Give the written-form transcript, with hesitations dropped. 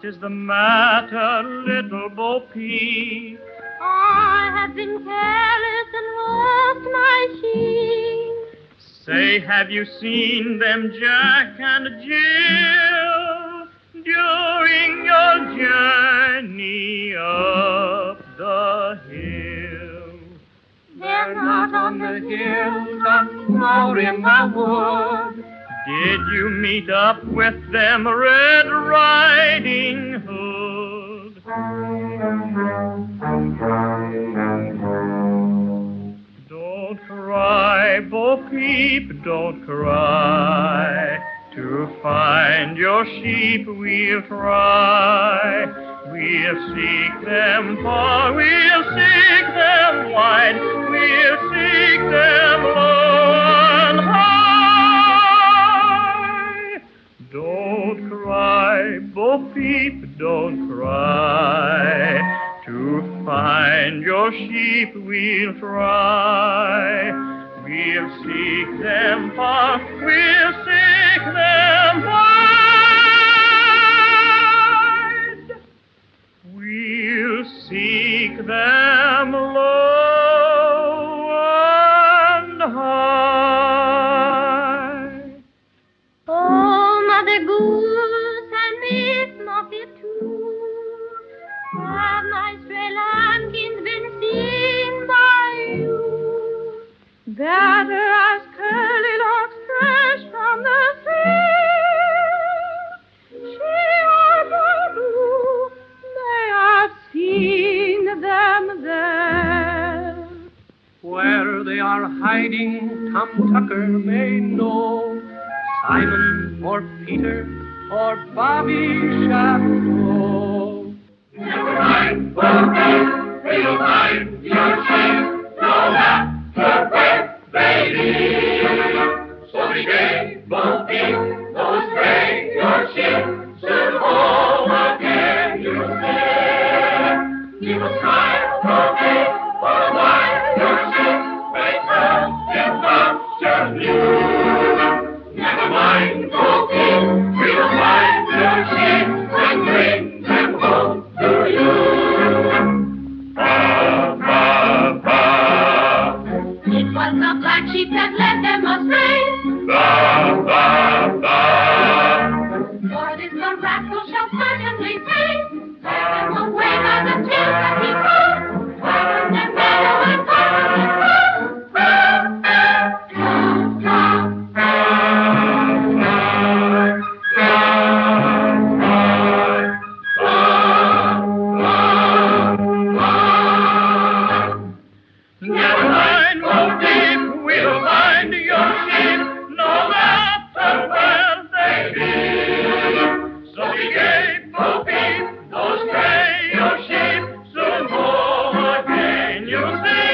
What is the matter, little Bo Peep? I have been careless and lost my sheep. Say, have you seen them, Jack and Jill, during your journey up the hill? They're not on the hilltop nor in the wood. Did you meet up with them, Red Riding Hood? Don't cry, Bo Peep, don't cry. To find your sheep we'll try. We'll seek them far, we'll seek them wide, we'll seek them low and high. Don't cry, Bo Peep, don't cry. To find your sheep we'll try. We'll seek them far, we'll seek them wide. We'll seek them low and high. Oh, Mother Goose and Miss Muffet too, have my stray lambkins been seen by you? Better as curly locks fresh from the field. She are blue, they have seen them there. Where they are hiding, Tom Tucker may know. Simon or Peter or Bobby shall know. Never mind, Bo Peep, we'll find your sheep, no matter where they be. So be gay, Bo Peep, no stray your sheep, soon home again you'll see. You will smile, Bo Peep, for a while your sheep may turn in pasture new. Never mind, Bo Peep, we'll find your sheep and bring them home to you. Ba, ba, ba. It was the black sheep that led them astray. Ba, ba, ba. For this the rascal shall certainly pay. Let them away by the tail that he broke. Turn and meadow and cover and road. Never mind, Bo Peep, we'll find your sheep, no matter where they be. So be gay, Bo Peep, no stray your sheep, soon home again you'll see.